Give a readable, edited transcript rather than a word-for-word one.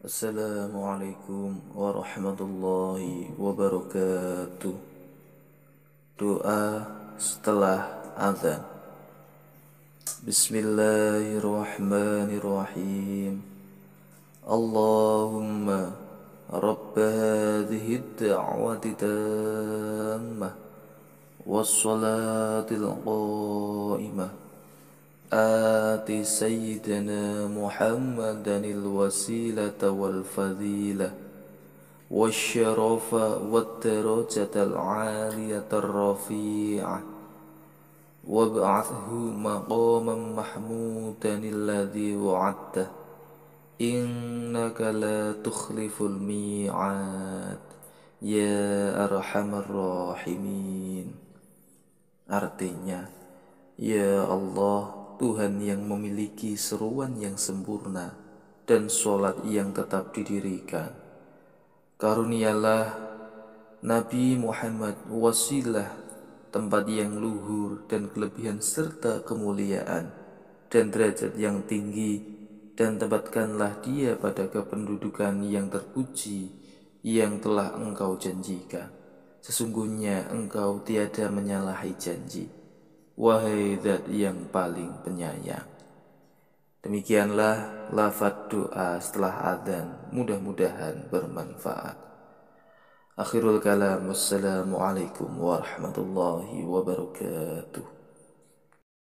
Assalamualaikum warahmatullahi wabarakatuh. Doa setelah azan. Bismillahirrahmanirrahim. Allahumma rabb hadhihi ad-da'wati tammah was-salatil qa'imah آت سيدنا محمدا الوسيلة والفضيلة والشرف والدرجة العالية الرفيعة وابعثه مقاما محمودا الذي وعدته إنك لا تخلف الميعاد يا أرحم الراحمين. Artinya, ya Allah, Tuhan yang memiliki seruan yang sempurna dan sholat yang tetap didirikan, karunialah Nabi Muhammad wasilah, tempat yang luhur dan kelebihan serta kemuliaan dan derajat yang tinggi, dan tempatkanlah dia pada kependudukan yang terpuji yang telah Engkau janjikan. Sesungguhnya Engkau tiada menyalahi janji, wahai Zat yang paling penyayang. Demikianlah lafaz doa setelah adzan, mudah-mudahan bermanfaat. Akhirul kalam, wassalamualaikum warahmatullahi wabarakatuh.